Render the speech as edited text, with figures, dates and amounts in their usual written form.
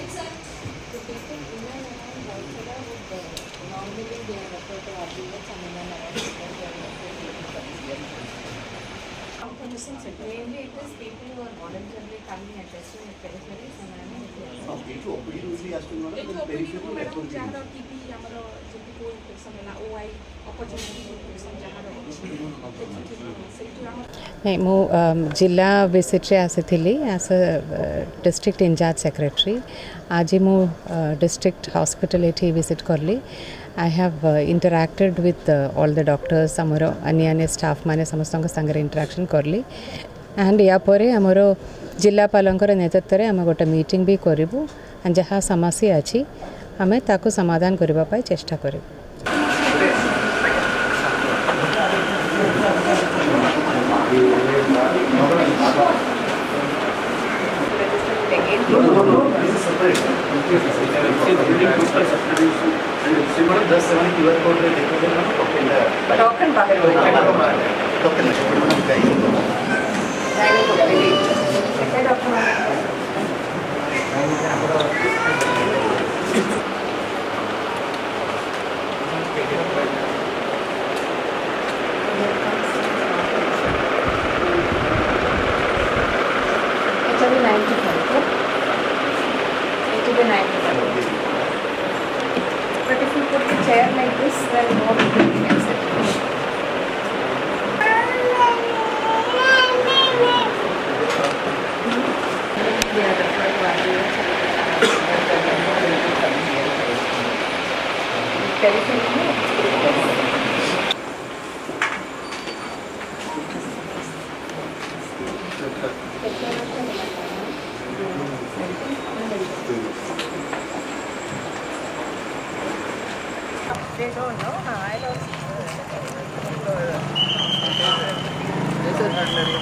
The people in and around Vaisala would normally they are referred to RBH and in and around they are referred to mainly it is people who are voluntarily coming and testing the peripheries and ମୁଁ जिला visit रे आसीथिली as a district incharge secretary आज मु district hospital एठी visit करली I have interacted with all the doctors हमरो अन्य स्टाफ माने समस्त संगे इंटरैक्शन करली एंड या परे हमरो जिलापालंकर नेतृत्व रे हम गोटे मीटिंग भी करिवु जहाँ समस्या अछि हमें ताको समाधान करबा पाई चेष्टा करिवु। But if you put the chair like this, then more people can sit. They don't know. I don't.